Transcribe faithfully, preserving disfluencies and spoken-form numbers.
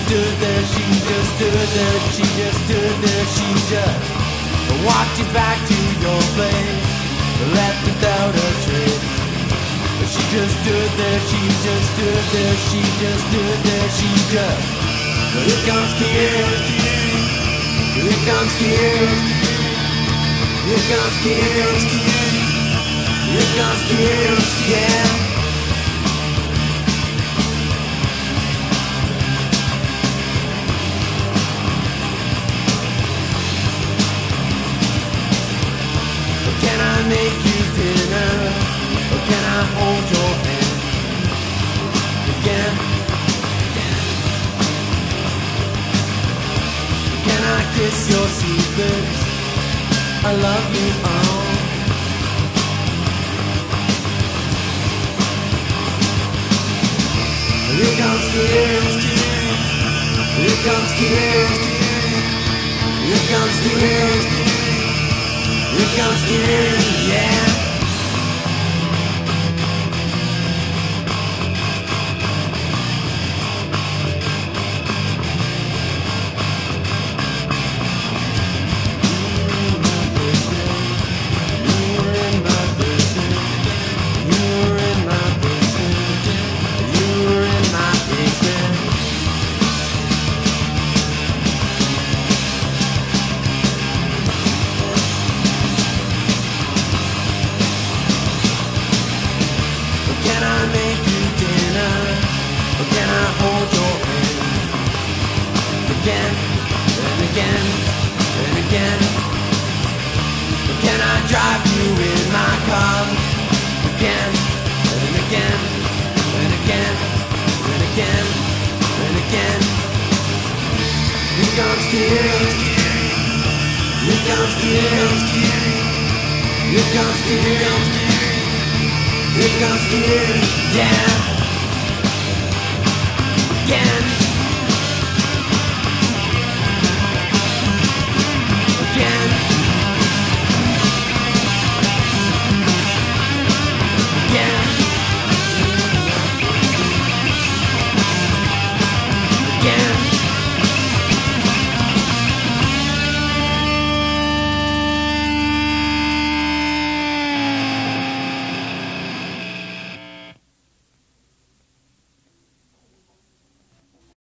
stood there, she just stood there, she just stood there, she just walked you back to your place, left without a trace. She just stood there, she just stood there, she just stood there, she just. Here comes Keery, here comes Keery, here comes Keery, here comes Keery, yeah. Can I make you dinner? Or can I hold your hand again? Can I kiss your secrets? I love you all. Here comes Keery, here comes Keery, here comes Keery. Here comes Keery, yeah. Can I make you dinner? Or can I hold your hand again and again and again? Or can I drive you in my car again and again and again and again and again? Here comes Keery, here comes Keery, here comes Keery. Here comes Keery, yeah, again.